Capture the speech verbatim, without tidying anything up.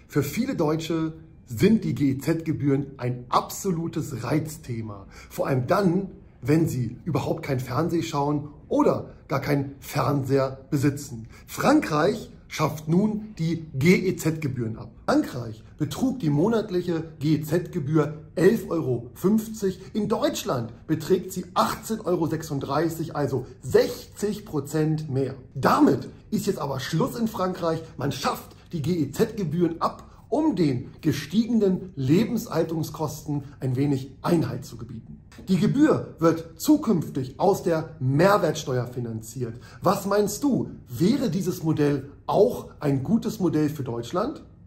Für viele Deutsche sind die G E Z-Gebühren ein absolutes Reizthema. Vor allem dann, wenn sie überhaupt kein Fernsehen schauen oder gar keinen Fernseher besitzen. Frankreich schafft nun die G E Z-Gebühren ab. In Frankreich betrug die monatliche G E Z-Gebühr elf Euro fünfzig. In Deutschland beträgt sie achtzehn Euro sechsunddreißig, also sechzig Prozent mehr. Damit ist jetzt aber Schluss in Frankreich. Man schafft die G E Z-Gebühren ab, um den gestiegenen Lebenshaltungskosten ein wenig Einhalt zu gebieten. Die Gebühr wird zukünftig aus der Mehrwertsteuer finanziert. Was meinst du? Wäre dieses Modell auch ein gutes Modell für Deutschland?